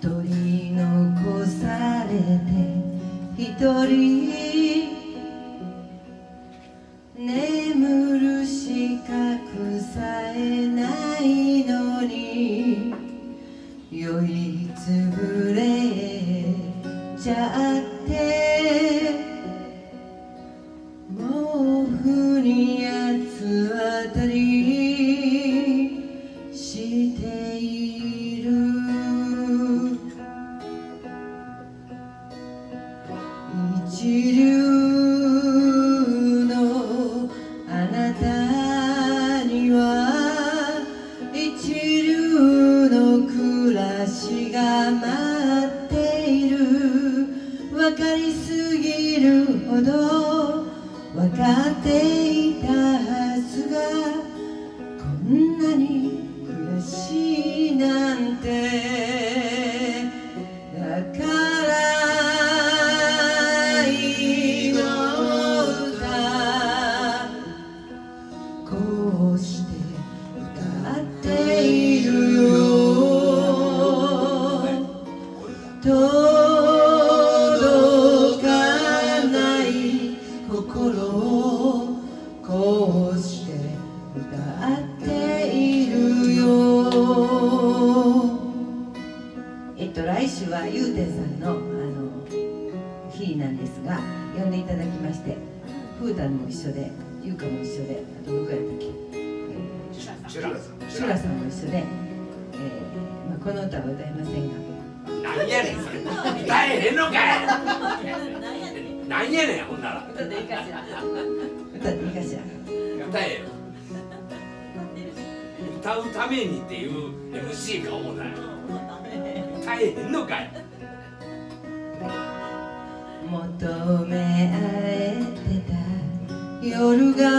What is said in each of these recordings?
取り残されて一人眠る資格さえないのに酔いつぶれちゃって毛布に八つ当たりしている一流のあなたには一流の暮らしが待っている分かりすぎるほど分かっていたはずがこんなに悔しいなんてだから愛の歌こうして歌っているよ届かない心をこうして歌っているよ。来週はゆうてんさんの日なんですが呼んでいただきましてふうたんも一緒でゆうかも一緒であとどこやったっけシュラさんも一緒で、この歌は歌いませんが何やねんそれ歌えへんのかい何やねんほんなら歌っていいかしら歌っていいかしら歌えよ歌うためにっていう MC か思うたよ歌えへんのかい求め合えてた夜が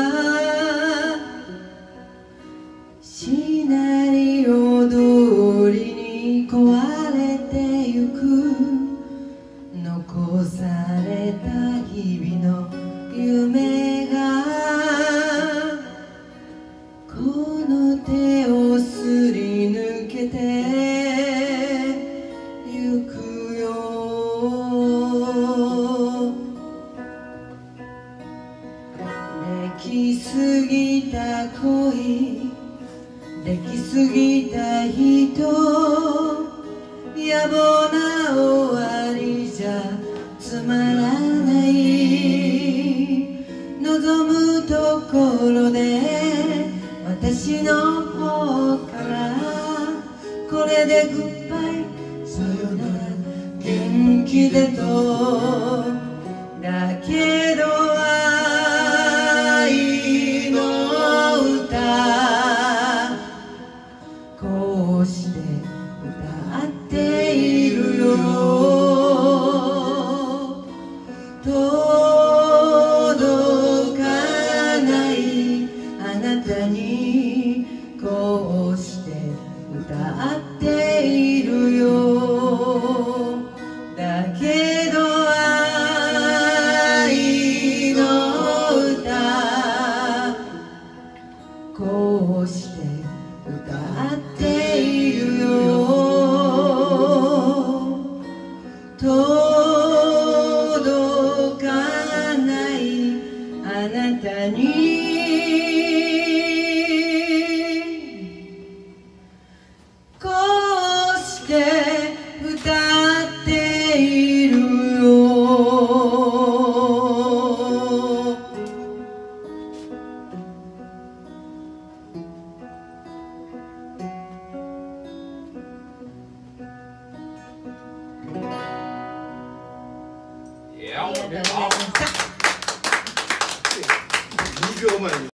シナリオ通りに壊れてゆく残された日々の夢がこの手をすり抜けてゆくよできすぎた恋できすぎた人野暮な終わりじゃつまらない望むところで私の方からこれでグッバイさよなら元気でとだけど愛の歌こうして歌っているよ届かないあなたにこうして歌っているよだけど愛の歌こうして歌っているよ届かないあなたにこうして歌っているよいや、 ありがとうございました。 2秒前に